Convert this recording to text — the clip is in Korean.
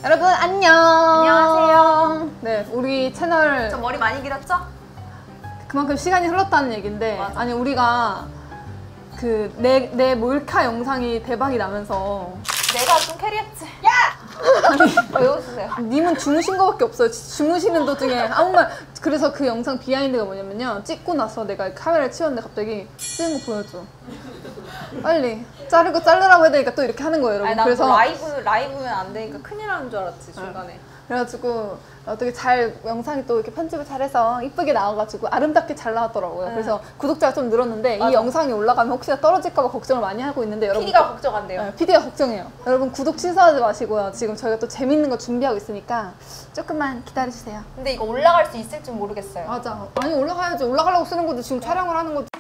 여러분 안녕. 안녕하세요. 네, 우리 채널 저 머리 많이 길었죠? 그만큼 시간이 흘렀다는 얘긴데, 맞아. 아니 우리가 그 내 몰카 영상이 대박이 나면서 내가 좀 캐리했지. 야! 왜 웃으세요? 님은 주무신 거밖에 없어요. 주무시는 도중에 아무 말. 그래서 그 영상 비하인드가 뭐냐면요, 찍고 나서 내가 카메라를 치웠는데 갑자기 찍은 거 보여줘, 빨리 자르라고 해야 되니까 또 이렇게 하는 거예요, 여러분. 아니, 나 그래서 라이브면 안 되니까 큰일 나는 줄 알았지, 중간에. 그래가지고 어떻게 잘 영상이 또 이렇게 편집을 잘해서 이쁘게 나와가지고 아름답게 잘 나왔더라고요. 그래서 구독자가 좀 늘었는데, 맞아. 이 영상이 올라가면 혹시나 떨어질까봐 걱정을 많이 하고 있는데, 여러분 PD가 걱정한대요. PD가 걱정해요. 여러분 구독 취소하지 마시고요. 지금 저희가 또 재밌는 거 준비하고 있으니까 조금만 기다려주세요. 근데 이거 올라갈 수 있을지 모르겠어요. 맞아. 아니 올라가야지. 올라가려고 쓰는 거지. 지금 촬영을 하는 거지.